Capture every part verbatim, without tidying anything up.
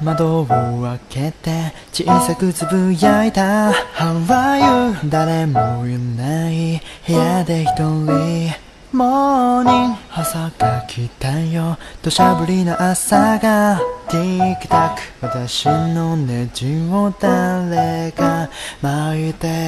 窓を開けて小さくつぶやいた How are you 誰もいない部屋で一人モーニング朝が来たよ土砂降りの朝がティックタック私のネジを誰が巻いて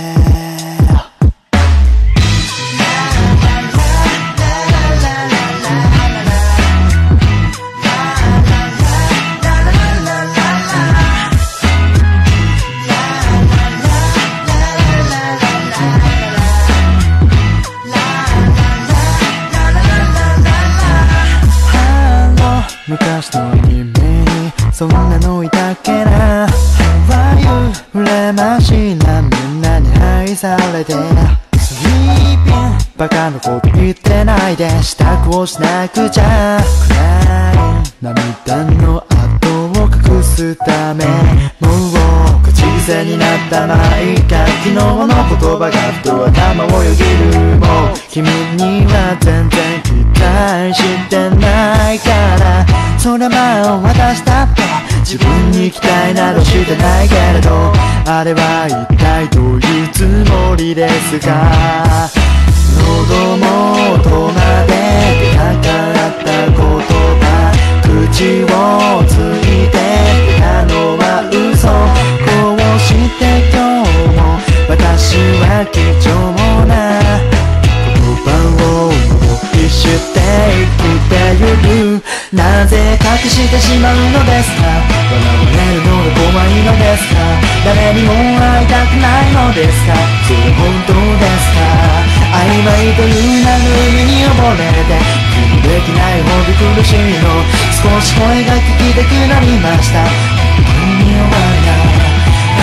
昔のアニメにそんなのいたっけな How are you 羨ましいなみんなに愛されて Sleeping バカなこと言ってないで支度をしなくちゃ Crying 涙の跡を隠すためもう口癖になったまあいいか昨日の言葉がふと頭をよぎるもう君には全然期待してないからそりゃまあ私だって自分に期待などしてないけれどあれは一体どういうつもりですか喉元まで出かかった言葉口をついて出たのは嘘こうして今日も私は貴重な言葉を思いして生きてゆるなぜ隠してしまうのですか笑われるのが怖いのですか誰にも会いたくないのですかそれ本当ですか曖昧という名の海に溺れて息できないほど苦しいの少し声が聞きたくなりました君に終わらない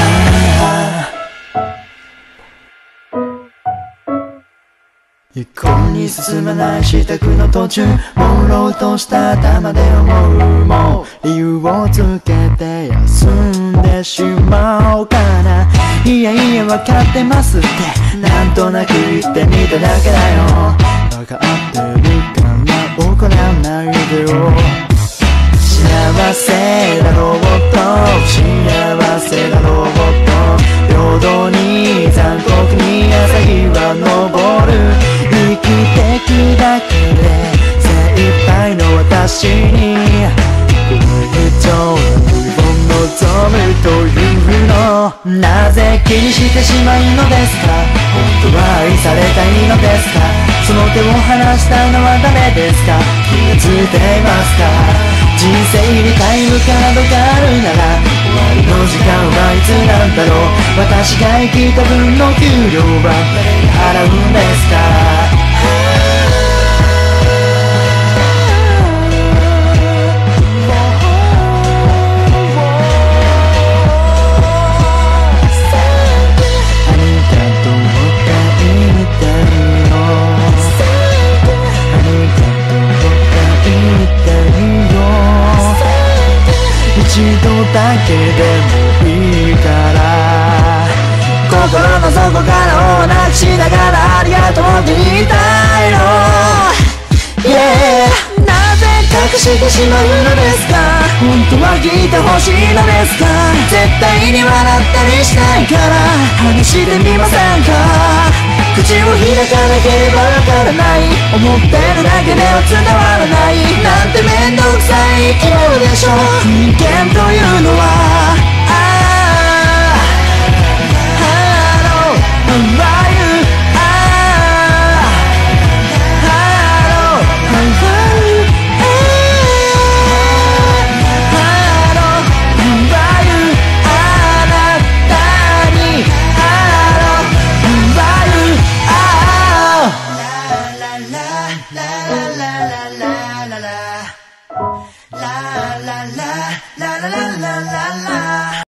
一向に進まない支度の途中朦朧とした頭で思うもう理由をつけて休んでしまおうかないやいや分かってますってなんとなく言ってみただけだよ分かってるから怒らないでよ幸せだろうと幸せだろうと平等に残酷に朝日は昇る生きてくだけで精一杯の私にこの以上何を望むというのなぜ気にしてしまうのですか本当は愛されたいのですかその手を離したのは誰ですか気がついていますか人生にタイムカードがあるなら終わりの時間はいつなんだろう私が生きた分の給料は誰に払うんですか一度だけでもいいから心の底からをなくしながらありがとうって言いたいの Yeah なぜ隠してしまうのですか本当は聞いてほしいのですか絶対に笑ったりしないから話してみませんか口を開かなければわからない思ってるだけでは伝わらないなんて面倒くさい生き物でしょう